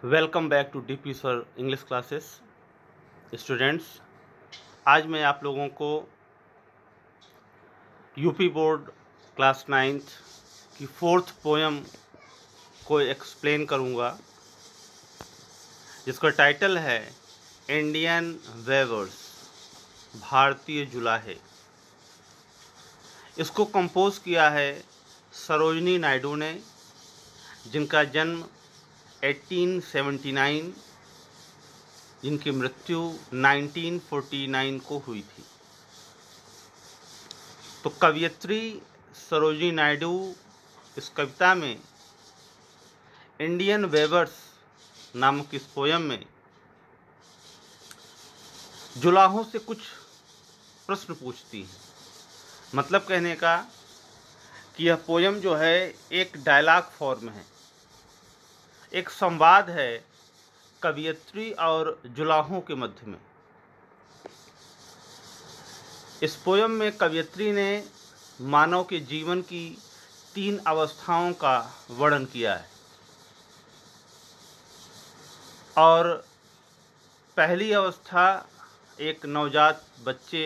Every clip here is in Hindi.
Welcome back to DP sir English classes. Students, आज मैं आप लोगों को यूपी बोर्ड क्लास 9th की 4th पोएम को एक्सप्लेन करूंगा, जिसका टाइटल है इंडियन वेवर्स, भारतीय जुलाहे। इसको कंपोज किया है सरोजिनी नायडू ने, जिनका जन्म 1879, जिनकी मृत्यु 1949 को हुई थी। तो कवयित्री सरोजिनी नायडू इस कविता में इंडियन वेवर्स नामक इस पोयम में जुलाहों से कुछ प्रश्न पूछती हैं। मतलब कहने का कि यह पोयम जो है एक डायलॉग फॉर्म है, एक संवाद है कवयित्री और जुलाहों के मध्य में। इस पोयम में कवयित्री ने मानव के जीवन की 3 अवस्थाओं का वर्णन किया है। और पहली अवस्था एक नवजात बच्चे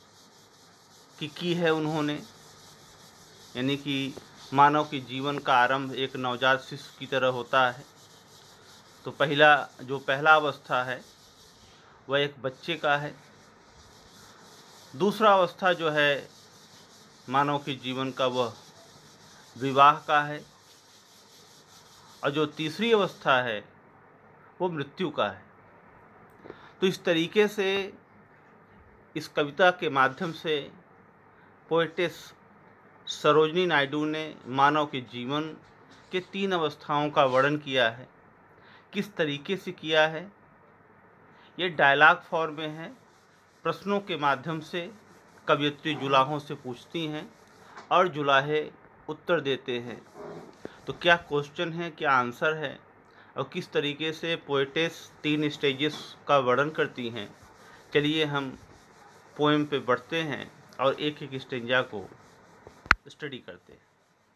की है उन्होंने, यानी कि मानव के जीवन का आरंभ एक नवजात शिशु की तरह होता है। तो पहला अवस्था है वह एक बच्चे का है। दूसरा अवस्था जो है मानव के जीवन का वह विवाह का है। और जो तीसरी अवस्था है वो मृत्यु का है। तो इस तरीके से इस कविता के माध्यम से पोएटेस सरोजिनी नायडू ने मानव के जीवन के 3 अवस्थाओं का वर्णन किया है। किस तरीके से किया है? ये डायलॉग फॉर्म में है। प्रश्नों के माध्यम से कवयित्री जुलाहों से पूछती हैं और जुलाहे उत्तर देते हैं। तो क्या क्वेश्चन है, क्या आंसर है, और किस तरीके से पोएटेस 3 स्टेजेस का वर्णन करती हैं। चलिए हम पोएम पे बढ़ते हैं और एक एक स्टेंजा को स्टडी करते हैं।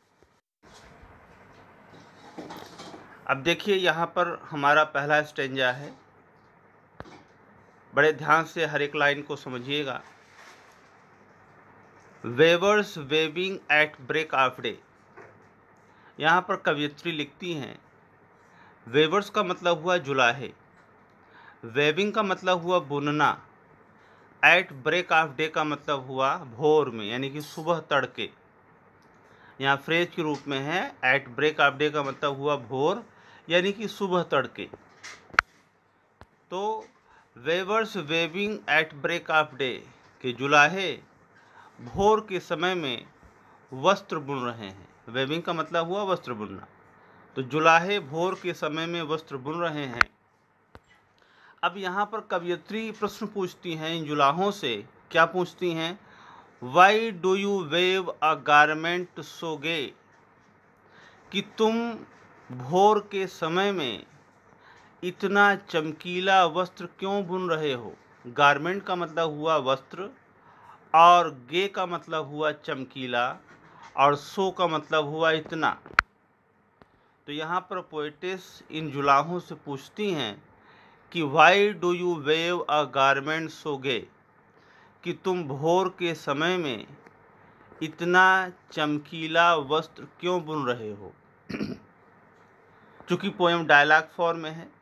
अब देखिए, यहाँ पर हमारा पहला स्टेंजा है। बड़े ध्यान से हर एक लाइन को समझिएगा। Weavers weaving at break of day. यहाँ पर कवयित्री लिखती हैं, वेवर्स का मतलब हुआ जुलाहे, वेविंग का मतलब हुआ बुनना, एट ब्रेक ऑफ डे का मतलब हुआ भोर में, यानी कि सुबह तड़के। यहाँ फ्रेज के रूप में है। एट ब्रेक ऑफ डे का मतलब हुआ भोर, यानी कि सुबह तड़के। तो weavers weaving at break of day के जुलाहे भोर के समय में वस्त्र बुन रहे हैं। वेविंग का मतलब हुआ वस्त्र बुनना। तो जुलाहे भोर के समय में वस्त्र बुन रहे हैं। अब यहाँ पर कवयित्री प्रश्न पूछती हैं इन जुलाहों से। क्या पूछती हैं? Why do you weave a garment so gay, कि तुम भोर के समय में इतना चमकीला वस्त्र क्यों बुन रहे हो। गारमेंट का मतलब हुआ वस्त्र, और गे का मतलब हुआ चमकीला, और सो का मतलब हुआ इतना। तो यहाँ पर पोएटेस इन जुलाहों से पूछती हैं कि why do you weave a garment so gay, कि तुम भोर के समय में इतना चमकीला वस्त्र क्यों बुन रहे हो। चूँकि पोएम डायलॉग फॉर्म में है।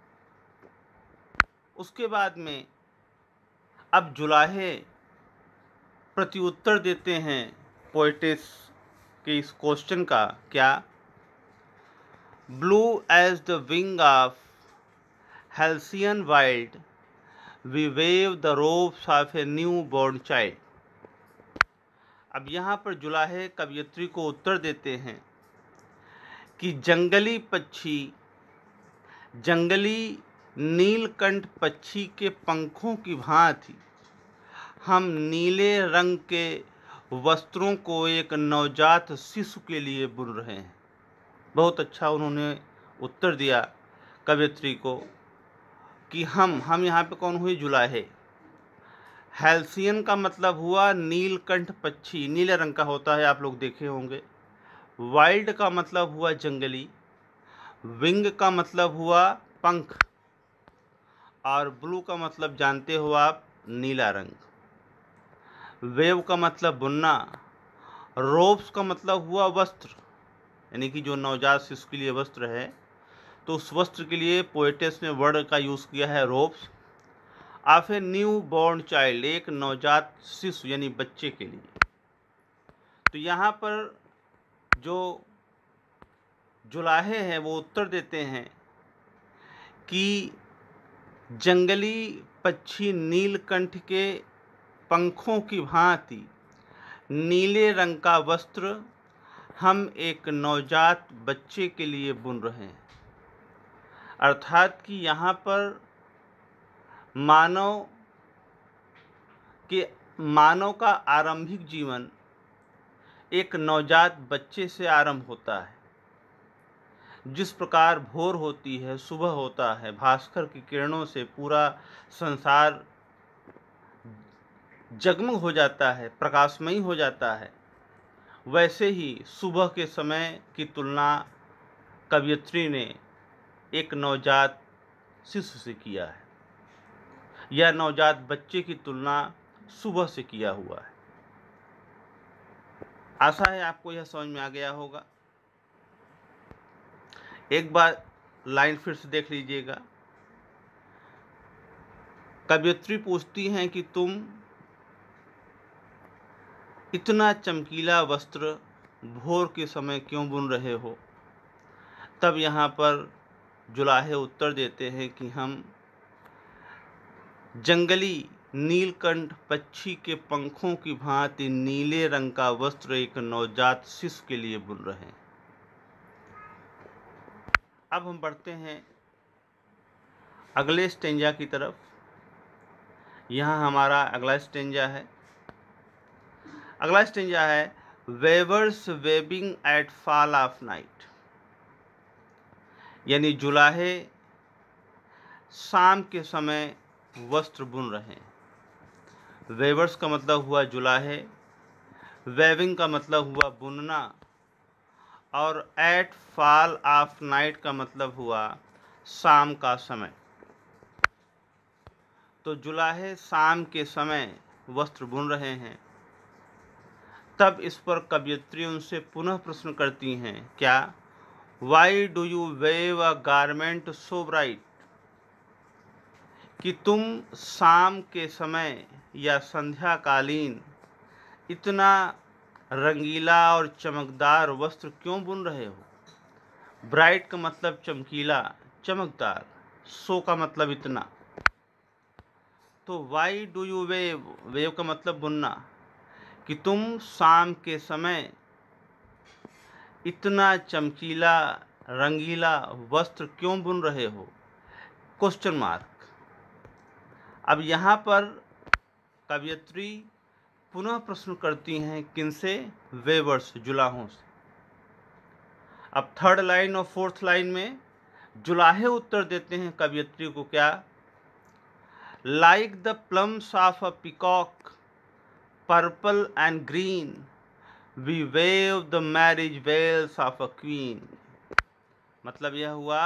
उसके बाद में अब जुलाहे प्रत्युत्तर देते हैं पोएटेस के इस क्वेश्चन का। क्या? Blue as the wing of halcyon wild, we weave the robes of a new born child. अब यहाँ पर जुलाहे कवयित्री को उत्तर देते हैं कि जंगली पक्षी, जंगली नीलकंठ पक्षी के पंखों की भांति हम नीले रंग के वस्त्रों को एक नवजात शिशु के लिए बुन रहे हैं। बहुत अच्छा उन्होंने उत्तर दिया कवयित्री को कि हम यहाँ पे कौन हुई? जुलाहे। हेल्सियन का मतलब हुआ नीलकंठ पक्षी, नीले रंग का होता है, आप लोग देखे होंगे। वाइल्ड का मतलब हुआ जंगली। विंग का मतलब हुआ पंख, और ब्लू का मतलब जानते हो आप, नीला रंग। वेव का मतलब बुनना, रोब्स का मतलब हुआ वस्त्र, यानी कि जो नवजात शिशु के लिए वस्त्र है, तो उस वस्त्र के लिए पोएटेस ने वर्ड का यूज़ किया है robes. Of a new born child, एक नवजात शिशु यानी बच्चे के लिए। तो यहाँ पर जो जुलाहे हैं वो उत्तर देते हैं कि जंगली पक्षी नीलकंठ के पंखों की भांति नीले रंग का वस्त्र हम एक नवजात बच्चे के लिए बुन रहे हैं। अर्थात कि यहाँ पर मानव का आरंभिक जीवन एक नवजात बच्चे से आरंभ होता है। जिस प्रकार भोर होती है, सुबह होता है, भास्कर की किरणों से पूरा संसार जगमग हो जाता है, प्रकाशमयी हो जाता है, वैसे ही सुबह के समय की तुलना कवयित्री ने एक नवजात शिशु से किया है, या नवजात बच्चे की तुलना सुबह से किया हुआ है। आशा है आपको यह समझ में आ गया होगा। एक बार लाइन फिर से देख लीजिएगा। कवयित्री पूछती हैं कि तुम इतना चमकीला वस्त्र भोर के समय क्यों बुन रहे हो? तब यहाँ पर जुलाहे उत्तर देते हैं कि हम जंगली नीलकंठ पक्षी के पंखों की भांति नीले रंग का वस्त्र एक नवजात शिशु के लिए बुन रहे हैं। अब हम बढ़ते हैं अगले स्टेंजा की तरफ। यहाँ हमारा अगला स्टेंजा है। अगला स्टेंजा है weavers weaving at fall of night, यानी जुलाहे शाम के समय वस्त्र बुन रहे हैं। वेवर्स का मतलब हुआ जुलाहे, वेविंग का मतलब हुआ बुनना, और एट फॉल ऑफ नाइट का मतलब हुआ शाम का समय। तो जुलाहे शाम के समय वस्त्र बुन रहे हैं। तब इस पर कवयित्री उनसे पुनः प्रश्न करती हैं, क्या why do you weave a garment so bright, कि तुम शाम के समय या संध्याकालीन इतना रंगीला और चमकदार वस्त्र क्यों बुन रहे हो? ब्राइट का मतलब चमकीला, चमकदार, सो का मतलब इतना। तो why do you weave, weave का मतलब बुनना, कि तुम शाम के समय इतना चमकीला रंगीला वस्त्र क्यों बुन रहे हो? Question mark. अब यहाँ पर कवयित्री पुनः प्रश्न करती हैं, किनसे? वेवर्स, जुलाहों से। अब थर्ड लाइन और फोर्थ लाइन में जुलाहे उत्तर देते हैं कवयित्री को, क्या? Like the plumes of a peacock purple and green we weave the marriage veils of a queen. मतलब यह हुआ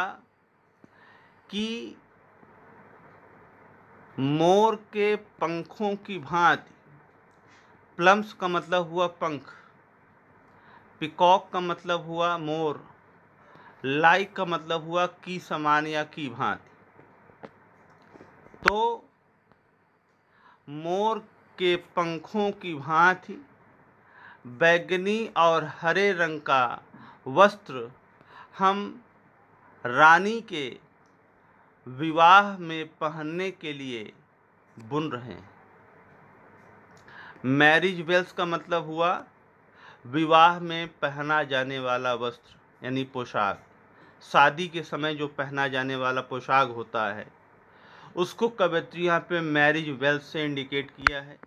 कि मोर के पंखों की भांति, प्लम्स का मतलब हुआ पंख, पिकॉक का मतलब हुआ मोर, लाइक का मतलब हुआ की समान या की भांति। तो मोर के पंखों की भांति बैगनी और हरे रंग का वस्त्र हम रानी के विवाह में पहनने के लिए बुन रहे हैं। मैरिज वेल्स का मतलब हुआ विवाह में पहना जाने वाला वस्त्र, यानी पोशाक। शादी के समय जो पहना जाने वाला पोशाक होता है, उसको कवयित्री यहाँ पे मैरिज वेल्स से इंडिकेट किया है।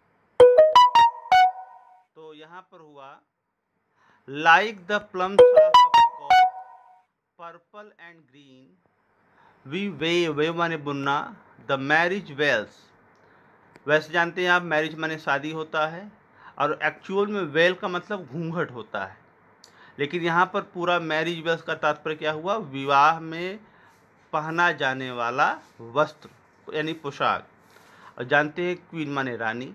तो यहाँ पर हुआ like the plumes of purple and green we weave माने बुनना, द मैरिज वेल्स। वैसे जानते हैं आप, मैरिज माने शादी होता है, और एक्चुअल में वेल का मतलब घूंघट होता है। लेकिन यहाँ पर पूरा मैरिज वेल्स का तात्पर्य क्या हुआ? विवाह में पहना जाने वाला वस्त्र यानी पोशाक। और जानते हैं क्वीन माने रानी।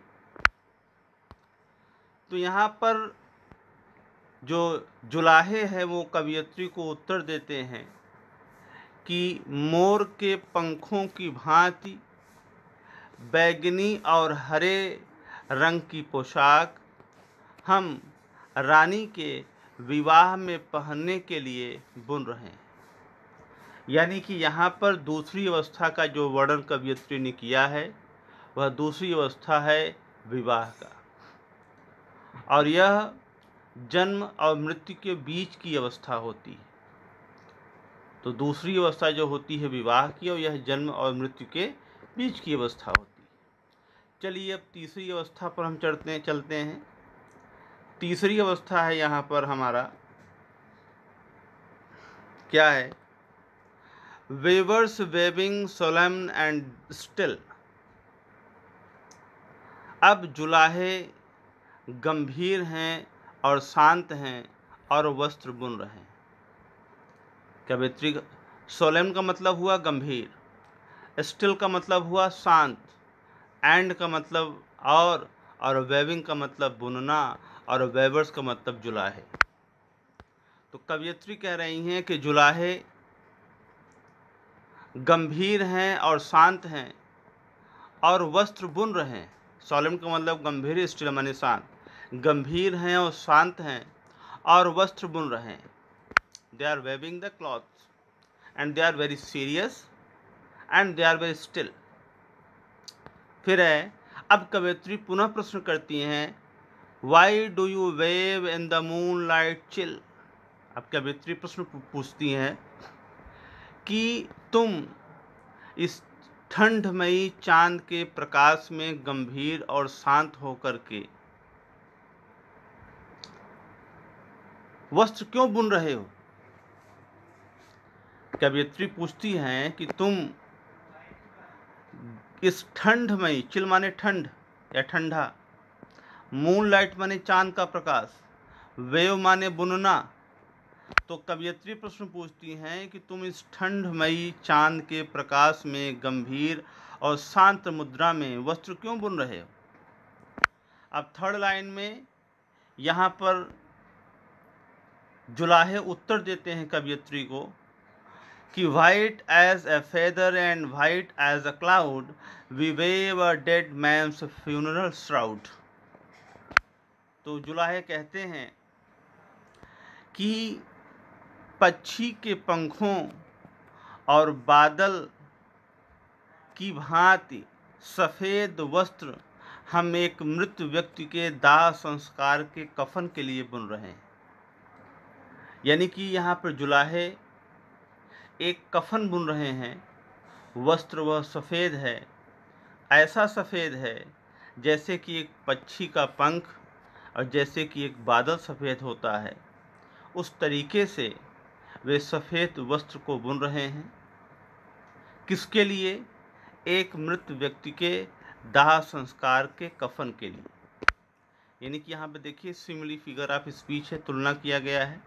तो यहाँ पर जो जुलाहे हैं वो कवयित्री को उत्तर देते हैं कि मोर के पंखों की भांति बैगनी और हरे रंग की पोशाक हम रानी के विवाह में पहनने के लिए बुन रहे हैं। यानी कि यहाँ पर दूसरी अवस्था का जो वर्णन कवयित्री ने किया है वह दूसरी अवस्था है विवाह का, और यह जन्म और मृत्यु के बीच की अवस्था होती है। तो दूसरी अवस्था जो होती है विवाह की, और यह जन्म और मृत्यु के बीच की अवस्था होती है। चलिए अब तीसरी अवस्था पर हम चलते हैं। तीसरी अवस्था है यहाँ पर हमारा क्या है? Weavers weaving solemn and still. अब जुलाहे गंभीर हैं और शांत हैं और वस्त्र बुन रहे हैं। कवयित्री सोलेम्न का मतलब हुआ गंभीर, स्टिल का मतलब हुआ शांत, एंड का मतलब और वेविंग का मतलब बुनना, और वेवर्स का मतलब जुलाहे। तो कवयित्री कह रही हैं कि जुलाहे गंभीर हैं और शांत हैं और वस्त्र बुन रहे हैं। सोलेम्न का मतलब गंभीर, स्टिल माने शांत। गंभीर हैं और शांत हैं और वस्त्र बुन रहे हैं। They are weaving the clothes and they are very serious and they are very still. फिर है, अब कवयित्री पुनः प्रश्न करती हैं, why do you weave in the moonlight chill. अब कवयित्री प्रश्न पूछती हैं कि तुम इस ठंडमयी चांद के प्रकाश में गंभीर और शांत होकर के वस्त्र क्यों बुन रहे हो? कवयित्री पूछती हैं कि तुम इस ठंडमयी, चिल माने ठंड या ठंडा, मून लाइट माने चांद का प्रकाश, वेव माने बुनना। तो कवयित्री प्रश्न पूछती हैं कि तुम इस ठंडमयी चांद के प्रकाश में गंभीर और शांत मुद्रा में वस्त्र क्यों बुन रहे हो? अब थर्ड लाइन में यहाँ पर जुलाहे उत्तर देते हैं कवयित्री को कि white as a feather and white as a cloud we weave a dead man's funeral shroud. तो जुलाहे कहते हैं कि पक्षी के पंखों और बादल की भांति सफ़ेद वस्त्र हम एक मृत व्यक्ति के दाह संस्कार के कफन के लिए बुन रहे हैं। यानी कि यहाँ पर जुलाहे एक कफन बुन रहे हैं। वस्त्र वह सफ़ेद है, ऐसा सफ़ेद है जैसे कि एक पक्षी का पंख और जैसे कि एक बादल सफ़ेद होता है, उस तरीके से वे सफ़ेद वस्त्र को बुन रहे हैं। किसके लिए? एक मृत व्यक्ति के दाह संस्कार के कफन के लिए। यानी कि यहाँ पे देखिए सिमिली फिगर ऑफ स्पीच है, तुलना किया गया है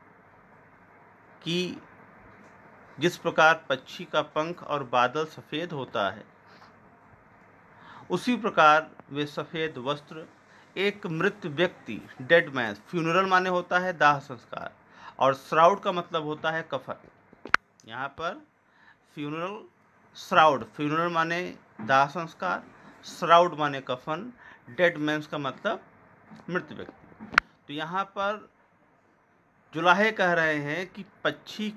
कि जिस प्रकार पक्षी का पंख और बादल सफ़ेद होता है, उसी प्रकार वे सफ़ेद वस्त्र एक मृत व्यक्ति, डेड मैन, फ्यूनरल माने होता है दाह संस्कार, और श्राउड का मतलब होता है कफन। यहाँ पर फ्यूनरल श्राउड, फ्यूनरल माने दाह संस्कार, श्राउड माने कफन, डेड मैन्स का मतलब मृत व्यक्ति। तो यहाँ पर जुलाहे कह रहे हैं कि पक्षी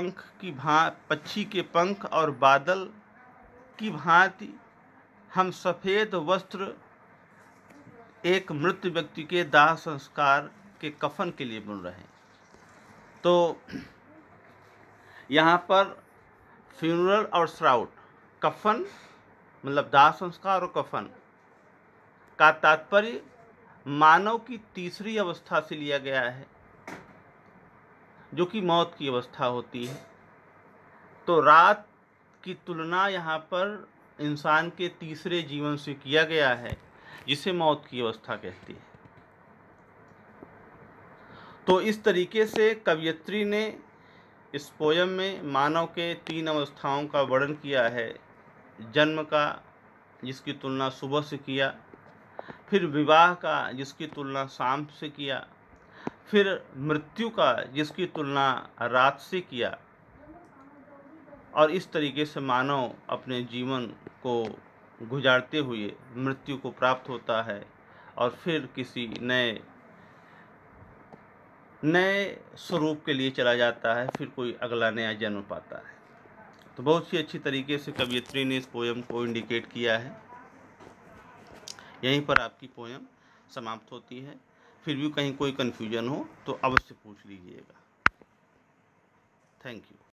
के पंख और बादल की भांति हम सफ़ेद वस्त्र एक मृत व्यक्ति के दाह संस्कार के कफन के लिए बुन रहे हैं। तो यहाँ पर फ्यूनरल और श्राउड, कफन मतलब दाह संस्कार और कफन का तात्पर्य मानव की तीसरी अवस्था से लिया गया है, जो कि मौत की अवस्था होती है। तो रात की तुलना यहाँ पर इंसान के तीसरे जीवन से किया गया है, जिसे मौत की अवस्था कहती है। तो इस तरीके से कवयित्री ने इस पोयम में मानव के 3 अवस्थाओं का वर्णन किया है। जन्म का, जिसकी तुलना सुबह से किया, फिर विवाह का, जिसकी तुलना शाम से किया, फिर मृत्यु का, जिसकी तुलना रात से किया। और इस तरीके से मानव अपने जीवन को गुजारते हुए मृत्यु को प्राप्त होता है और फिर किसी नए स्वरूप के लिए चला जाता है, फिर कोई अगला नया जन्म पाता है। तो बहुत ही अच्छी तरीके से कवयित्री ने इस पोयम को इंडिकेट किया है। यहीं पर आपकी पोयम समाप्त होती है। फिर भी कहीं कोई कन्फ्यूजन हो तो अवश्य पूछ लीजिएगा। Thank you.